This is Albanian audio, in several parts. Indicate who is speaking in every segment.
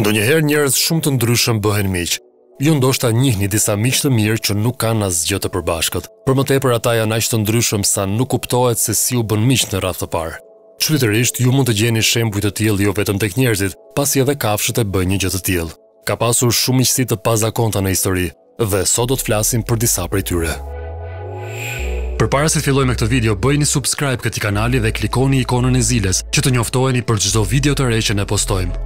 Speaker 1: Ndonjëherë njerëz shumë të ndryshëm bëhen miq. Ju ndoshta njihni disa miq të mirë që nuk kanë asgjë të përbashkët. Për më tepër ata janë aq të ndryshëm sa nuk kuptohet se si u bën miq në radhë të parë. Çuditërisht ju mund të gjeni shembuj të tillë jo vetëm tek njerëzit, pasi edhe kafshët e bëjnë një gjë të tillë. Ka pasur shumë miqësi të pazakonta në histori dhe sot do të flasim për disa prej tyre. Përpara se të fillojmë me këtë video, bëjini subscribe këtij kanali dhe klikoni ikonën e zilës që të njoftoheni për çdo video të re që ne postojmë.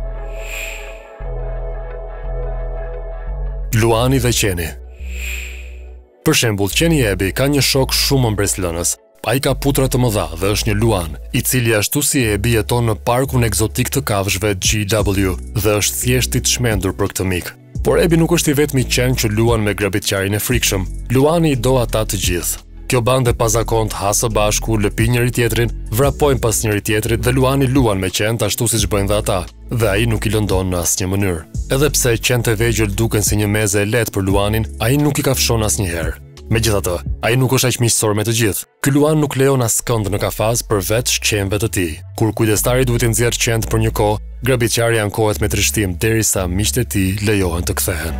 Speaker 1: Luani dhe qeni. Për shembull, qeni ka një shok shumë mbresëlënës. Ai ka putra të mëdha dhe është një luan, i cili ashtu si jeton në Parkun Ekzotik të Kafshëve GW dhe është thjesht i çmendur për këtë mik. Por nuk është i vetmi qen që luan me grabitqarin e frikshëm. Luani i do ata të gjithë. Kjo bande pazakont hasë bashku, lëpi njëri-tjetrin, vrapojnë pas njëri-tjetrit dhe luani luan me qent ashtu siç bëjnë dhe ata, dhe ai nuk i lëndon në asnjë mënyrë. Edhe pse qentë e vegjël duken si një meze e lehtë për luanin, ai nuk i kafshon asnjëherë. Megjithatë, ai nuk është aq miqësor me të gjithë. Ky luan nuk lejon askënd në kafaz përveç qenëve të tij. Kur kujdestari duhet të nxjerrë qent për një kohë, grabitqari ankohet me trishtim derisa miqtë e tij lejohen të kthehen.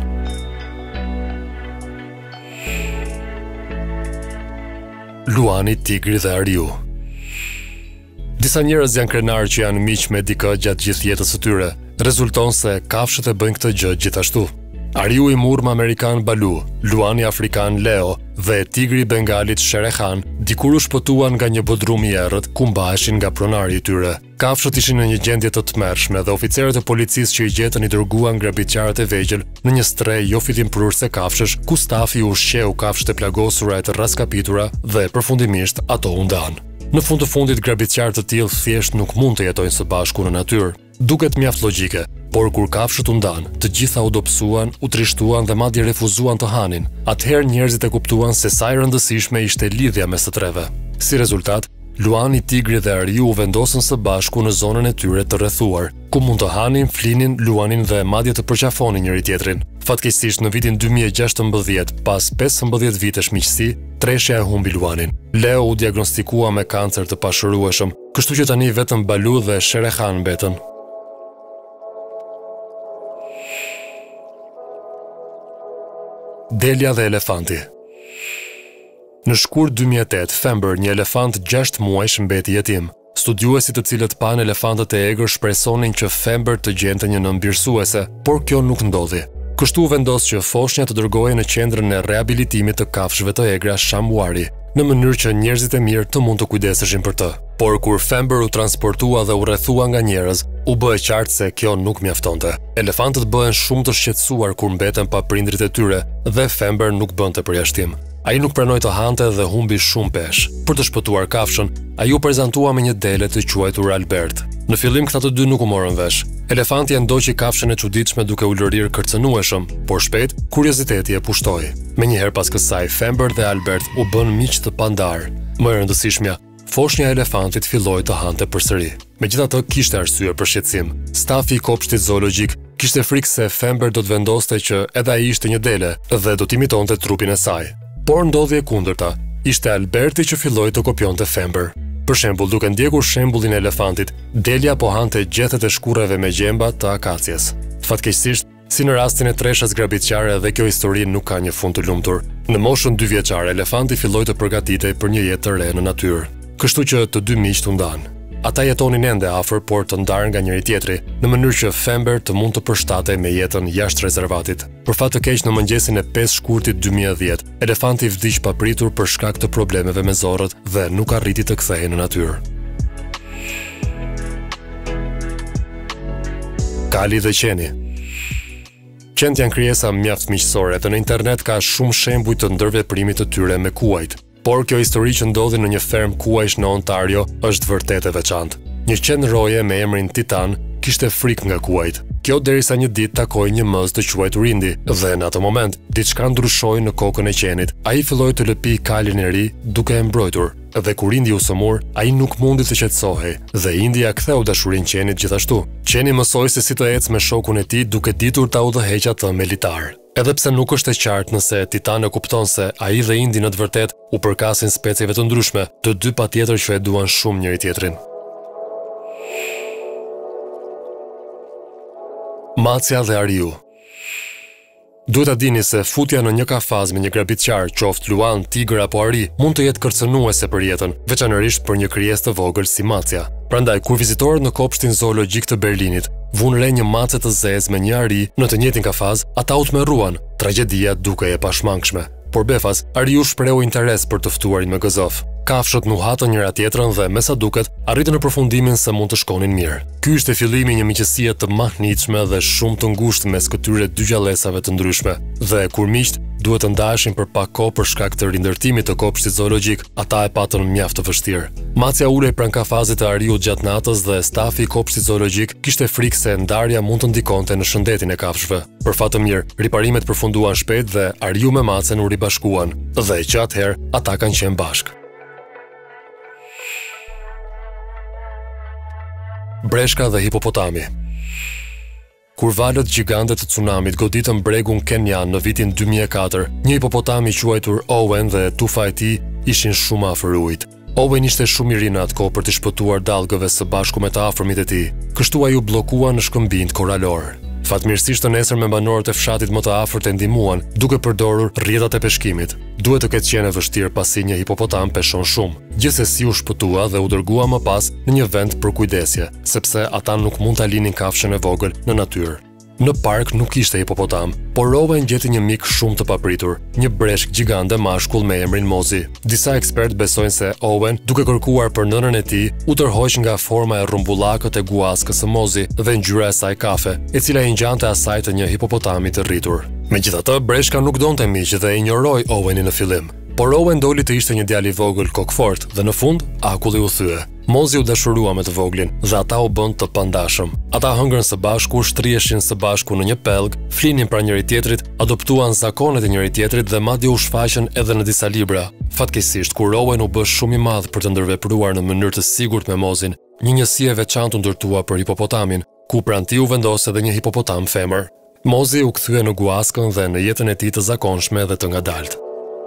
Speaker 1: Luani, tigri dhe ariu. Disa njerëz janë krenar që janë miq me dikë gjatë gjithë jetës së tyre. Rezulton se kafshët e bëjnë këtë gjë gjithashtu. Ariu i murm amerikan Balu, luani afrikan Leo dhe tigri bengalit Sherehan dikur u shpëtuan nga një bodrum i errët ku mbaheshin nga pronari i tyre. Kafshët ishin në një gjendje të tmerrshme dhe oficerët e policisë që i gjetën i dërguan grabitqarët e vegjël në një strej jo fillimprurse kafshësh ku stafi u ushqeu kafshët e plagosura e të raskapitura dhe përfundimisht ato u ndanë. Në fund të fundit grabitqarë të tillë thjesht nuk mund të jetojnë së bashku në natyrë. Duket mjaft logjike, por kur kafshët u ndanë, të gjitha u dobësuan, u trishtuan dhe madje refuzuan të hanin. Atëherë njerëzit e kuptuan se sa e rëndësishme ishte lidhja mes të treve. Si rezultat, luani, tigri dhe ariu u vendosen së bashku në zonën e tyre të rrethuar, ku mund të hanin, flinin, luanin dhe madje të përqafonin njëri-tjetrin. Fatkeqësisht në vitin 2016, pas 15 vitesh miqësi, treshja e humbi luanin. Leo u diagnostikua me kancer të pashërueshëm, kështu që tani vetëm Balu dhe Sherehan mbetën. Delja dhe elefanti. Në shkurt 2008, Fember, një elefant 6 muajsh mbeti jetim. Studiuesit të cilët pan elefantët e egër shpresonin që Fember të gjente një nënbirësuese, por kjo nuk ndodhi. Kështu vendos që foshnja të dërgohej në qendrën e reabilitimit të kafshëve të egra Shambuari, në mënyrë që njerëzit e mirë të mund të kujdeseshin për të. Por kur Fember u transportua dhe u rrethua nga njerëz, u bë e qartë se kjo nuk mjaftonte. Elefantët bëhen shumë të shqetësuar kur mbeten pa prindrit e tyre dhe Fember nuk bënte përjashtim. Ai nuk pranoi të hante dhe humbi shumë peshë. Për të shpëtuar kafshën, ai u prezantua me një dele të quajtur Albert. Në fillim këta të dy nuk u morën vesh. Elefanti e ndoqi kafshën e çuditshme duke u lërir kërcënueshëm, por shpejt kurioziteti e pushtoi. Menjëherë pas kësaj, Fember dhe Albert u bën miq të pandar. Më e rëndësishmja, foshnja e elefantit filloi të hante përsëri. Megjithatë, kishte arsye për shqetësim. Stafi i kopshtit zoologjik kishte frikë se Fember do të vendoste që edhe ai ishte një dele dhe do të imitonte trupin e saj. Por ndodhi e kundërta. Ishte Alberti që filloi të kopjonte Fember. Për shembull, duke ndjekur shembullin e elefantit, delja po hante gjethet e shkurreve me gjemba të akacjes. Fatkeqësisht, si në rastin e treshës grabitqare, edhe kjo histori nuk ka një fund të lumtur. Në moshën 2 vjeçare, elefanti filloi të përgatitej për një jetë të re në natyrë. Kështu që të dy miqtë u ndanë. Ata jetonin ende afër, por të ndarë nga njëri-tjetri, në mënyrë që Fember të mund të përshtatej me jetën jashtë rezervatit. Për fat të keq, në mëngjesin e 5 shkurtit 2010, elefanti vdiq papritur për shkak të problemeve me zorrët dhe nuk arriti të kthehej në natyrë. Kali dhe qeni. Qentë janë krijesa mjaft miqësore dhe në internet ka shumë shembuj të ndërveprimit të tyre me kuajt. Por kjo histori që ndodhi në një ferm kuajsh në Ontario është vërtet e veçantë. Një qen roje me emrin Titan kishte frikë nga kuajt. Kjo derisa një ditë takoi një mëz të quajtur Indi dhe në atë moment diçka ndryshoi në kokën e qenit. Ai filloi të lëpi kalin e ri duke e mbrojtur. Dhe kur Indi u sëmur, ai nuk mundi të qetësohej dhe Indi ja ktheu dashurinë qenit gjithashtu. Qeni mësoi se si të ecë me shokun e tij duke ditur ta udhëheqë atë me litar. Edhe pse nuk është e qartë nëse Titan e kupton se ai dhe Indi në të vërtet u përkasin specieve të ndryshme, të dy patjetër që e duan shumë njëri-tjetrin. Macja dhe ariu. Duhet ta dini se futja në një kafaz me një grabitqar, qoftë luan, tigër apo ari, mund të jetë kërcënuese për jetën, veçanërisht për një krijesë të vogël si macja. Prandaj, kur vizitorët në kopshtin zoologjik të Berlinit vunë re një mace të zezë me një ari në të njëjtin kafaz, ata u tmerruan, tragjedia duke e pashmangshme. Por befas, ariu shprehu interes për të ftuarin me gëzof. Kafshët nuhatën njëra-tjetrën dhe me sa duket arritën në përfundimin se mund të shkonin mirë. Ky ishte fillimi i një miqësie të mahnitshme dhe shumë të ngushtë mes këtyre dy gjallësave të ndryshme. Dhe kur miqt duhet të ndaheshin për pak kohë për shkak të rindërtimit të kopshtit zoologjik, ata e patën mjaft të vështirë. Macja ulej pranë kafazit të ariut gjatë natës dhe stafi i kopshtit zoologjik kishte frikë se ndarja mund të ndikonte në shëndetin e kafshëve. Për fat të mirë, riparimet përfunduan shpejt dhe ariu me macen u ribashkuan dhe që atëherë ata kanë qenë bashkë. Breshka dhe hipopotami. Kur valët gjigande të tsunamit goditën bregun kenyan në vitin 2004, një hipopotam i quajtur Owen dhe tufa e tij ishin shumë afër ujit. Owen ishte shumë i ri në atë kohë për të shpëtuar dallgëve së bashku me të afërmit e tij, kështu ai u bllokua në shkëmbinjt koralor. Fatmirësisht të nesër me banorët e fshatit më të afërt e ndihmuan, duke përdorur rrjetat e peshkimit. Duhet të ketë qenë e vështirë pasi një hipopotam peshon shumë. Gjithsesi u shpëtua dhe u dërgua më pas në një vend për kujdesje, sepse ata nuk mund ta linin kafshën e vogël në natyrë. Në park nuk ishte hipopotam, por Owen gjeti një mik shumë të papritur, një breshk gjigande mashkull me emrin Mozi. Disa ekspertë besojnë se Owen, duke kërkuar për nënën e tij, u tërhoq nga forma e rrumbullakët e guaskës së Mozi dhe ngjyra e saj kafe, e cila i ngjante asaj të një hipopotami të rritur. Megjithatë, breshka nuk donte miq dhe injoroi Owenin në fillim. Por Owen doli të ishte një djalë i vogël kokfort dhe në fund akulli u thye. Mozi u dashurua me të voglin dhe ata u bën të pandashëm. Ata hëngrën së bashku, shtriheshin së bashku në një pellg, flinin pra njëri-tjetrit, adoptuan zakonet e njëri-tjetrit dhe madje u shfaqën edhe në disa libra. Fatkeqësisht, kur Owen u bë shumë i madh për të ndërvepruar në mënyrë të sigurt me Mozin, një njësi e veçantë u ndërtua për hipopotamin, ku pranë tij u vendos edhe një hipopotam femër. Mozi u kthye në guaskën dhe në jetën e tij të zakonshme dhe të ngadaltë.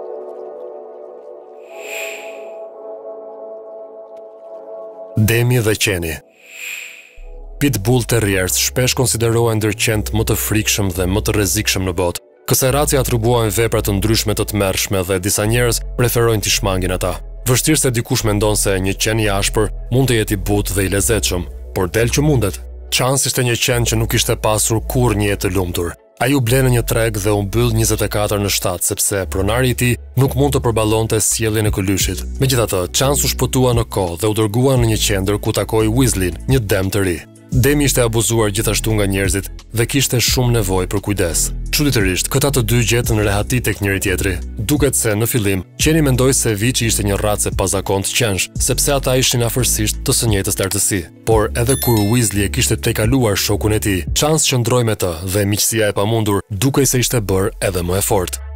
Speaker 1: Demi dhe qeni. Pitbull terriers shpesh konsiderohen ndër qentë më të frikshëm dhe më të rrezikshëm në botë. Kësaj race atribuohen vepra të ndryshme të tmerrshme dhe disa njerëz preferojnë t'i shmangin ata. Vështirë se dikush mendon se një qen i ashpër mund të jetë i butë dhe i lezetshëm, por del që mundet. Chance ishte një qen që nuk ishte pasur kurrë një jetë të lumtur. Ai u ble në një treg dhe u mbyll 24 në 7 sepse pronari i tij nuk mund të përballonte sjelljen e këlyshit. Megjithatë, Chance u shpëtua në kohë dhe u dërgua në një qendër ku takoi Weasleyn, një dëm të ri. Demi ishte abuzuar gjithashtu nga njerëzit dhe kishte shumë nevojë për kujdes. Çuditërisht, këta të dy gjetën rehati tek njëri-tjetri. Duket se në fillim qeni mendoi se Viçi ishte një racë pazakontë qensh, sepse ata ishin afërsisht të së njëjtës lartësi. Por edhe kur Weasley e kishte tejkaluar shokun e tij, Chance qëndroi me të dhe miqësia e pamundur dukej se ishte bërë edhe më e fortë.